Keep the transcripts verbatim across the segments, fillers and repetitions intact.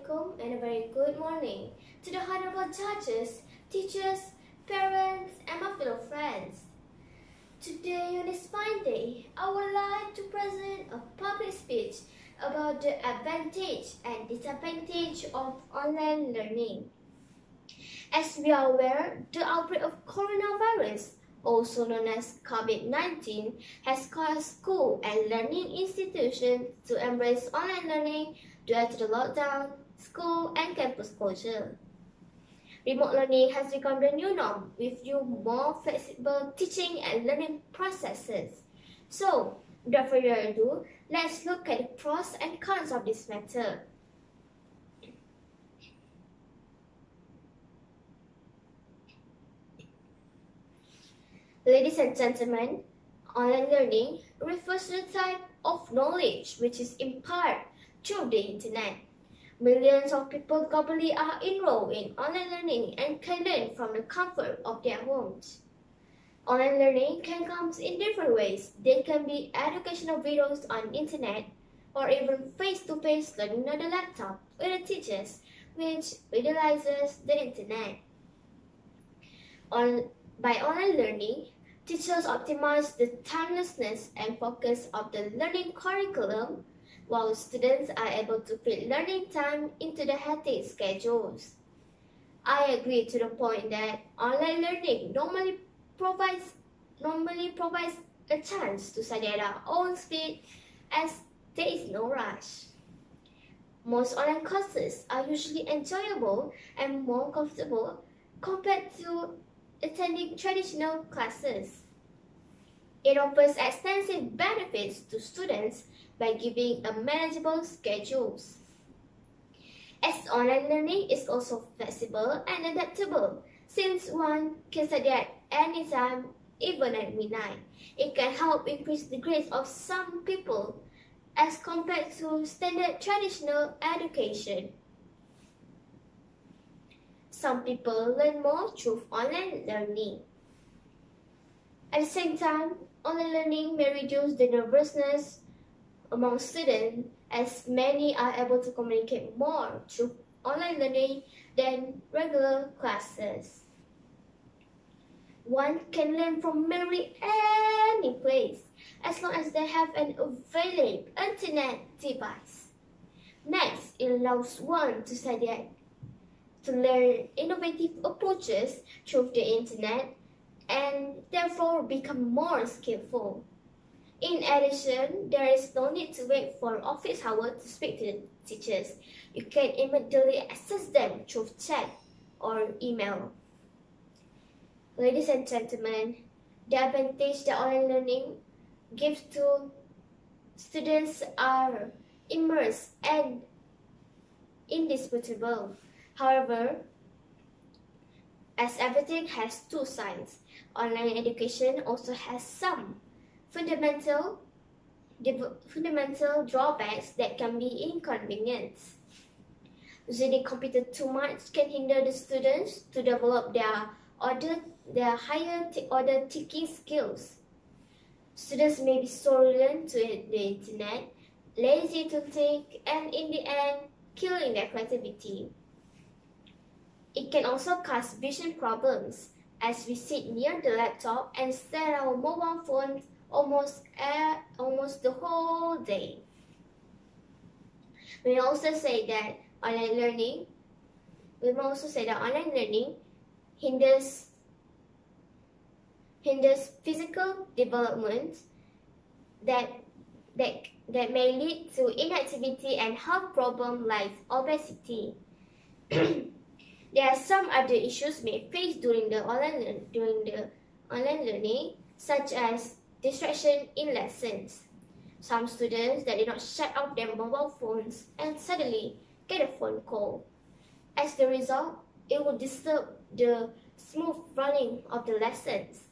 Assalamualaikum and a very good morning to the honorable judges, teachers, parents, and my fellow friends. Today on this fine day, I would like to present a public speech about the advantage and disadvantage of online learning. As we are aware, the outbreak of coronavirus, also known as COVID nineteen, has caused school and learning institutions to embrace online learning due to the lockdown, school, and campus closure. Remote learning has become the new norm with new, more flexible teaching and learning processes. So, without further ado, let's look at the pros and cons of this matter. Ladies and gentlemen, online learning refers to the type of knowledge which is imparted through the internet. Millions of people globally are enrolled in online learning and can learn from the comfort of their homes. Online learning can come in different ways. They can be educational videos on the internet or even face-to-face learning on the laptop with the teachers, which utilizes the internet. On, by online learning, teachers optimize the timelessness and focus of the learning curriculum, while students are able to fit learning time into the hectic schedules. I agree to the point that online learning normally provides normally provides a chance to study at our own speed, as there is no rush. Most online courses are usually enjoyable and more comfortable compared to attending traditional classes. It offers extensive benefits to students by giving a manageable schedules. As online learning is also flexible and adaptable, since one can study at any time, even at midnight. It can help increase the grades of some people as compared to standard traditional education. Some people learn more through online learning. At the same time, online learning may reduce the nervousness among students, as many are able to communicate more through online learning than regular classes. One can learn from nearly any place as long as they have an available internet device. Next, it allows one to study at to learn innovative approaches through the internet and therefore become more skillful. In addition, there is no need to wait for office hours to speak to the teachers. You can immediately access them through chat or email. Ladies and gentlemen, the advantage that online learning gives to students are immense and indisputable. However, as everything has two sides, online education also has some fundamental, fundamental drawbacks that can be inconvenient. Using the computer too much can hinder the students to develop their order, their higher order thinking skills. Students may be so reliant to the internet, lazy to think, and in the end, killing their creativity. It can also cause vision problems, as we sit near the laptop and stare at our mobile phones almost uh, almost the whole day. We also say that online learning, we also say that online learning hinders hinders physical development that that that may lead to inactivity and health problems like obesity. There are some other issues may face during the online during the online learning, such as distraction in lessons. Some students that did not shut off their mobile phones and suddenly get a phone call. As the result, it will disturb the smooth running of the lessons.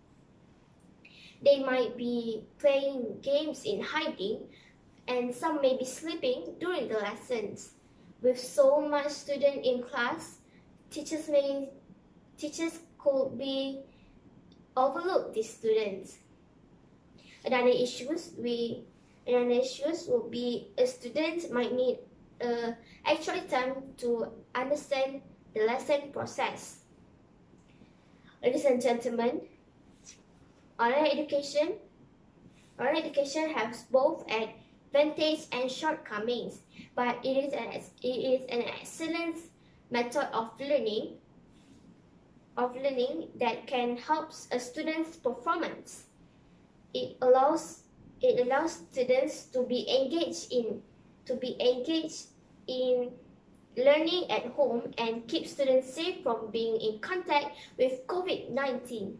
They might be playing games in hiding, and some may be sleeping during the lessons. With so much student in class, Teachers may teachers could be overlook these students. Another issues we another issues would be a student might need uh, actually time to understand the lesson process. Ladies and gentlemen, online education, online education has both advantages and shortcomings, but it is an it is an excellent method of learning, of learning that can help a student's performance. It allows it allows students to be engaged in to be engaged in learning at home and keep students safe from being in contact with COVID nineteen.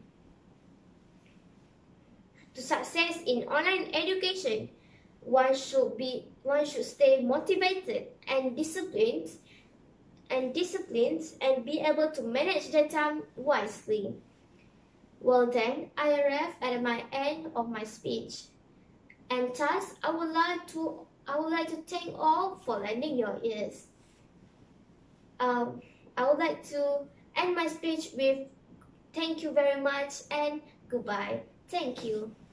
To success in online education, one should be one should stay motivated and disciplined and disciplined and be able to manage their time wisely. Well then, I arrive at my end of my speech. And thus, I would like to I would like to thank all for lending your ears. Um, I would like to end my speech with thank you very much and goodbye. Thank you.